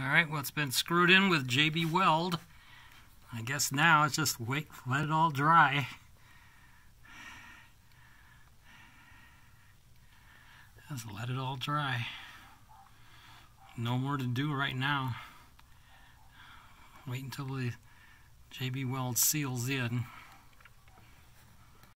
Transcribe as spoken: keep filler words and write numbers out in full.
Alright, well, it's been screwed in with J B Weld. I guess now it's just wait, let it all dry. Just let it all dry. No more to do right now. Wait until the J B Weld seals in.